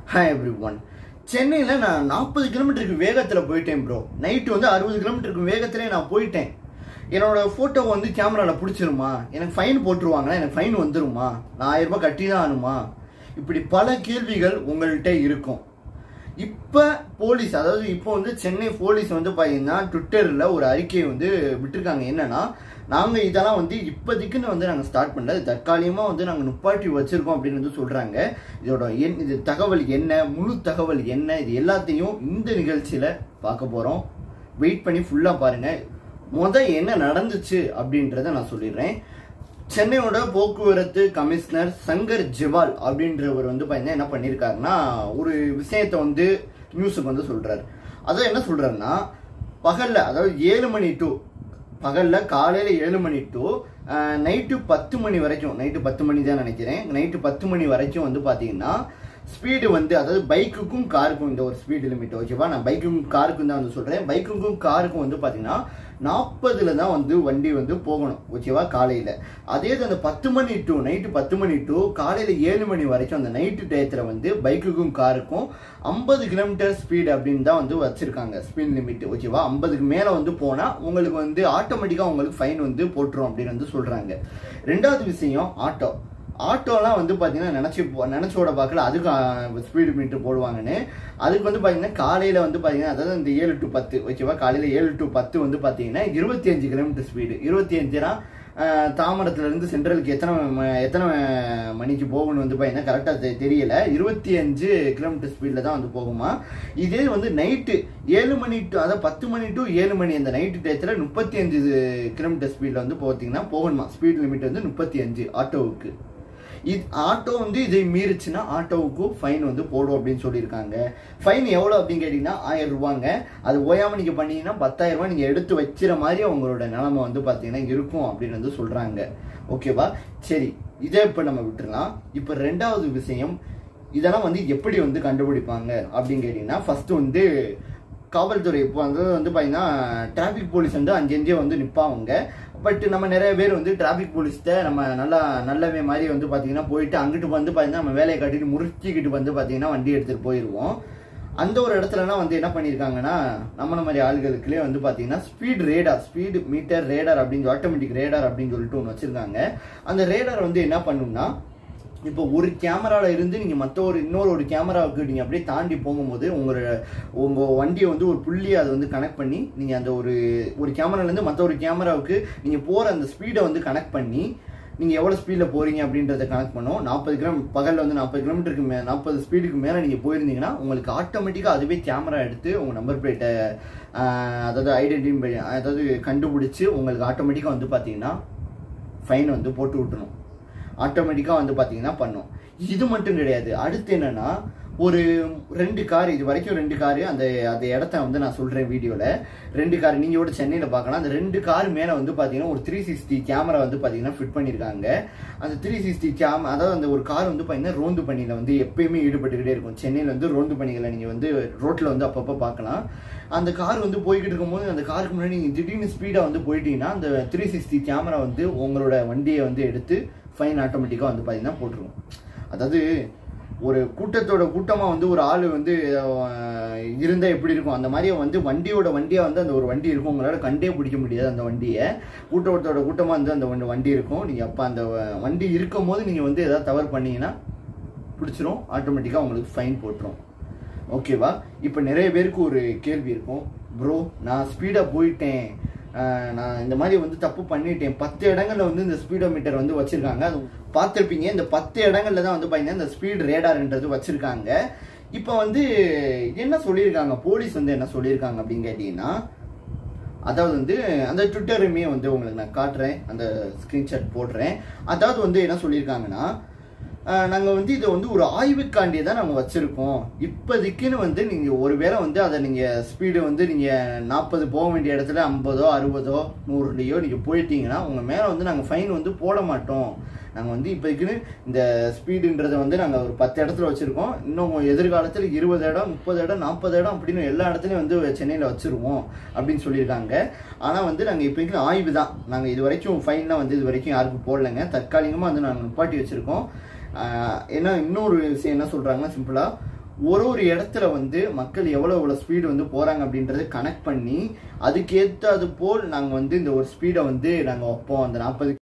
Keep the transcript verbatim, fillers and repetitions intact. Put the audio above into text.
Hi everyone. சென்னையில நான் நாற்பது கிலோமீட்டருக்கு வேகத்துல போயிட்டேன் ப்ரோ. நைட் வந்து அறுபது கிலோமீட்டருக்கு வேகத்திலே நான் போயிட்டேன். என்னோட போட்டோ வந்து கேமரால பிடிச்சிருமா? எனக்கு ஃபைன் போட்டுருவாங்க. எனக்கு ஃபைன் வந்துருமா? நான் ஆயிரம் ரூபாய் கட்டி தான் ஆகணுமா? இப்படி பல கேள்விகள் உங்கள்கிட்ட இருக்கும். இப்போ போலீஸ், அதாவது இப்போ வந்து சென்னை போலீஸ் வந்து பார்த்தீங்கன்னா ட்விட்டரில் ஒரு அறிக்கையை வந்து விட்டுருக்காங்க. என்னன்னா, நாங்கள் இதெல்லாம் வந்து இப்போதைக்குன்னு வந்து நாங்கள் ஸ்டார்ட் பண்ணல, தற்காலிகமாக வந்து நாங்கள் நுப்பாட்டி வச்சுருக்கோம் அப்படின்னு வந்து சொல்கிறாங்க. இதோட என் இது தகவல் என்ன, முழு தகவல் என்ன, இது எல்லாத்தையும் இந்த நிகழ்ச்சியில் பார்க்க போகிறோம். வெயிட் பண்ணி ஃபுல்லாக பாருங்கள். முதல் என்ன நடந்துச்சு அப்படின்றத நான் சொல்லிடுறேன். சென்னையோட போக்குவரத்து கமிஷனர் சங்கர் ஜிவால் அப்படின்றவர் வந்து பார்த்தீங்கன்னா என்ன பண்ணியிருக்காருன்னா, ஒரு விஷயத்த வந்து நியூஸுக்கு வந்து சொல்கிறார். அதான் என்ன சொல்கிறாருன்னா, பகலில், அதாவது ஏழு மணி டு பகலில் காலையில் ஏழு மணி டு நைட்டு பத்து மணி வரைக்கும், நைட்டு பத்து மணி தான் நினைக்கிறேன், நைட்டு பத்து மணி வரைக்கும் வந்து பார்த்தீங்கன்னா ஸ்பீடு வந்து, அதாவது பைக்குக்கும் காருக்கும் இந்த ஒரு ஸ்பீடு லிமிட், ஓகேவா? நான் பைக்குக்கும் காருக்கும் தான் வந்து சொல்கிறேன். பைக்குக்கும் காருக்கும் வந்து பார்த்தீங்கன்னா நாற்பதுல தான் வந்து வண்டி வந்து போகணும், ஓகேவா? காலையில். அதே அந்த பத்து மணி டு நைட்டு பத்து மணி டு காலையில் ஏழு மணி வரைக்கும் அந்த நைட்டு டயத்தில் வந்து பைக்குக்கும் காருக்கும் ஐம்பது கிலோமீட்டர் ஸ்பீடு அப்படின்னு தான் வந்து வச்சுருக்காங்க ஸ்பீட் லிமிட், ஓகேவா? ஐம்பதுக்கு மேலே வந்து போனால் உங்களுக்கு வந்து ஆட்டோமேட்டிக்காக உங்களுக்கு ஃபைன் வந்து போட்டுரும் அப்படின்னு வந்து சொல்கிறாங்க. ரெண்டாவது விஷயம், ஆட்டோ ஆட்டோலாம் வந்து பார்த்தீங்கன்னா நினச்சி நினச்சோட பார்க்கல அதுக்கு ஸ்பீடு மீட்டர் போடுவாங்கன்னு. அதுக்கு வந்து பார்த்தீங்கன்னா காலையில் வந்து பார்த்தீங்கன்னா, அதாவது இந்த ஏழு டு பத்து, ஓகேவா? காலையில் ஏழு டு பத்து வந்து பார்த்தீங்கன்னா இருபத்தி அஞ்சு கிலோமீட்டர் ஸ்பீடு. இருபத்தி அஞ்சுனா தாமரத்துலேருந்து சென்ட்ரலுக்கு எத்தனை எத்தனை மணிக்கு போகணும்னு வந்து பார்த்தீங்கன்னா கரெக்டாக தெரியல. இருபத்தி அஞ்சு கிலோமீட்டர் ஸ்பீடில் தான் வந்து போகுமா. இதே வந்து நைட்டு ஏழு மணி டு, அதாவது பத்து மணி டு ஏழு மணி அந்த நைட்டு டயத்தில் முப்பத்தி அஞ்சு கிலோமீட்டர் ஸ்பீடில் வந்து பார்த்தீங்கன்னா போகணுமா. ஸ்பீட் லிமிட் வந்து முப்பத்தி அஞ்சு ஆட்டோவுக்கு. இது ஆட்டோ வந்து இதை மீறிச்சுன்னா ஆட்டோவுக்கு ஃபைன் வந்து போடும் அப்படின்னு சொல்லியிருக்காங்க. ஃபைன் எவ்வளோ அப்படின்னு கேட்டிங்கன்னா ஆயிரம் ரூபாங்க. அது ஓயாமல் நீங்கள் பண்ணீங்கன்னா பத்தாயிரம் ரூபாய் நீங்கள் எடுத்து வச்சுற மாதிரி அவங்களோட நிலைமை வந்து பார்த்தீங்கன்னா இருக்கும் அப்படின்னு வந்து சொல்கிறாங்க, ஓகேவா? சரி, இதை இப்போ நம்ம விட்டுருலாம். இப்போ ரெண்டாவது விஷயம், இதெல்லாம் வந்து எப்படி வந்து கண்டுபிடிப்பாங்க அப்படின்னு கேட்டிங்கன்னா, ஃபஸ்ட்டு வந்து காவல்துறை இப்போ வந்து வந்து பார்த்தீங்கன்னா டிராஃபிக் போலீஸ் வந்து அஞ்சஞ்சே வந்து நிற்பாங்க. பட் நம்ம நிறைய பேர் வந்து டிராஃபிக் போலீஸ்கிட்ட நம்ம நல்லா நல்லவே மாதிரி வந்து பார்த்தீங்கன்னா போயிட்டு அங்கிட்டு வந்து பார்த்தீங்கன்னா நம்ம வேலையை கட்டிட்டு முறிச்சிக்கிட்டு வந்து பார்த்தீங்கன்னா வண்டி எடுத்துகிட்டு போயிடுவோம். அந்த ஒரு இடத்துலலாம் வந்து என்ன பண்ணியிருக்காங்கன்னா, நம்மள மாதிரி ஆளுகளுக்குள்ளே வந்து பார்த்தீங்கன்னா speed radar, speed meter radar அப்படின்னு ஆட்டோமேட்டிக் ரேடார் அப்படின்னு சொல்லிட்டு ஒன்று வச்சுருக்காங்க. அந்த ரேடார் வந்து என்ன பண்ணுன்னா, இப்போ ஒரு கேமராவில் இருந்து நீங்கள் மற்ற ஒரு இன்னொரு ஒரு கேமராவுக்கு நீங்கள் அப்படியே தாண்டி போகும்போது உங்களோட உங்கள் வண்டியை வந்து ஒரு புள்ளியை அதை வந்து கனெக்ட் பண்ணி நீங்கள் அந்த ஒரு ஒரு கேமராலேருந்து மற்ற ஒரு கேமராவுக்கு நீங்கள் போகிற அந்த ஸ்பீடை வந்து கனெக்ட் பண்ணி நீங்கள் எவ்வளோ ஸ்பீடில் போகிறீங்க அப்படின்றத கனெக்ட் பண்ணோம். நாற்பது கிலோ பகலில் வந்து நாற்பது கிலோமீட்டருக்கு மே நாற்பது ஸ்பீடுக்கு மேலே நீங்கள் போயிருந்தீங்கன்னா உங்களுக்கு ஆட்டோமேட்டிக்காக அதுவே கேமரா எடுத்து உங்கள் நம்பர் பிளேட்டை, அதாவது ஐடென்டி அதாவது கண்டுபிடிச்சி உங்களுக்கு ஆட்டோமேட்டிக்காக வந்து பார்த்தீங்கன்னா ஃபைன் வந்து போட்டு விட்டுணும். ஆட்டோமேட்டிக்காக வந்து பார்த்தீங்கன்னா பண்ணும். இது மட்டும் கிடையாது. அடுத்து என்னன்னா, ஒரு ரெண்டு கார், இது வரைக்கும் ரெண்டு காரு அந்த அந்த இடத்த வந்து நான் சொல்கிறேன் வீடியோவில். ரெண்டு கார் நீங்கள் கூட சென்னையில் பார்க்கலாம். அந்த ரெண்டு கார் மேலே வந்து பார்த்தீங்கன்னா ஒரு த்ரீ சிக்ஸ்டி கேமரா வந்து பார்த்தீங்கன்னா ஃபிட் பண்ணியிருக்காங்க. அந்த த்ரீ சிக்ஸ்டி கேம், அதாவது அந்த ஒரு கார் வந்து பார்த்தீங்கன்னா ரோந்து பணியில் வந்து எப்பயுமே ஈடுபட்டுக்கிட்டே இருக்கும். சென்னையில் வந்து ரோந்து பணிகளை நீங்கள் வந்து ரோட்டில் வந்து அப்பப்போ பார்க்கலாம். அந்த கார் வந்து போய்கிட்டு இருக்கும்போது அந்த காருக்கு முன்னாடி நீங்கள் திடீர்னு ஸ்பீடாக வந்து போயிட்டீங்கன்னா அந்த த்ரீ சிக்ஸ்டி கேமரா வந்து உங்களோட வண்டியை வந்து எடுத்து ஃபைன் ஆட்டோமேட்டிக்காக வந்து பார்த்தீங்கன்னா போட்டுருவோம். அதாவது ஒரு கூட்டத்தோட கூட்டமாக வந்து ஒரு ஆள் வந்து இருந்தால் எப்படி இருக்கும், அந்த மாதிரி வந்து வண்டியோட வண்டியாக வந்து அந்த ஒரு வண்டி இருக்கும். உங்களால் கண்டே பிடிக்க முடியாது அந்த வண்டியை. கூட்டத்தோட கூட்டமாக வந்து அந்த வண்டி இருக்கும். நீங்கள் அப்போ அந்த வண்டி இருக்கும் போது நீங்கள் வந்து எதாவது தவறு பண்ணீங்கன்னா பிடிச்சிரும், ஆட்டோமேட்டிக்காக உங்களுக்கு ஃபைன் போட்டுரும், ஓகேவா? இப்போ நிறைய பேருக்கு ஒரு கேள்வி இருக்கும், ப்ரோ நான் ஸ்பீடாக போயிட்டேன், நான் இந்த மாதிரி வந்து தப்பு பண்ணிட்டேன், பத்து இடங்கள்ல வந்து இந்த ஸ்பீடோ மீட்டர் வந்து வச்சிருக்காங்க, அது பார்த்துருப்பீங்க. இந்த பத்து இடங்கள்ல தான் வந்து பார்த்தீங்கன்னா இந்த ஸ்பீட் ரேடார்ன்றது வச்சிருக்காங்க. இப்போ வந்து என்ன சொல்லியிருக்காங்க போலீஸ் வந்து என்ன சொல்லியிருக்காங்க அப்படின்னு கேட்டீங்கன்னா, அதாவது வந்து அந்த ட்விட்டருமே வந்து உங்களுக்கு நான் காட்டுறேன், அந்த ஸ்கிரீன்ஷாட் போடுறேன். அதாவது வந்து என்ன சொல்லியிருக்காங்கன்னா, நாங்கள் வந்து இதை வந்து ஒரு ஆய்வுக்காண்டியே தான் நாங்கள் வச்சுருக்கோம். இப்போதைக்குன்னு வந்து நீங்கள் ஒரு வேளை வந்து அதை நீங்கள் ஸ்பீடு வந்து நீங்கள் நாற்பது போக வேண்டிய இடத்துல ஐம்பதோ அறுபதோ நூறுலையோ நீங்கள் போயிட்டீங்கன்னா உங்கள் மேலே வந்து நாங்கள் ஃபைன் வந்து போட மாட்டோம். நாங்கள் வந்து இப்போக்குன்னு இந்த ஸ்பீடுன்றதை வந்து நாங்கள் ஒரு பத்து இடத்துல வச்சுருக்கோம். இன்னும் எதிர்காலத்தில் இருபது இடம் முப்பது இடம் நாற்பது இடம் அப்படின்னு எல்லா இடத்துலையும் வந்து சென்னையில் வச்சுருவோம் அப்படின்னு சொல்லியிருக்காங்க. ஆனால் வந்து நாங்கள் இப்போக்கு ஆய்வு தான், நாங்கள் இது வரைக்கும் ஃபைன்லாம் வந்து இது வரைக்கும் யாருக்கும் போடலைங்க, தற்காலிகமாக வந்து நாங்கள் நிப்பாட்டி வச்சுருக்கோம். ஏன்னா இன்னொரு விஷயம் என்ன சொல்கிறாங்கன்னா, சிம்பிளாக ஒரு ஒரு இடத்துல வந்து மக்கள் எவ்வளோ எவ்வளோ ஸ்பீடு வந்து போகிறாங்க அப்படின்றத கனெக்ட் பண்ணி அதுக்கேற்றது போல் நாங்கள் வந்து இந்த ஒரு ஸ்பீடை வந்து நாங்கள் வைப்போம். அந்த நாற்பது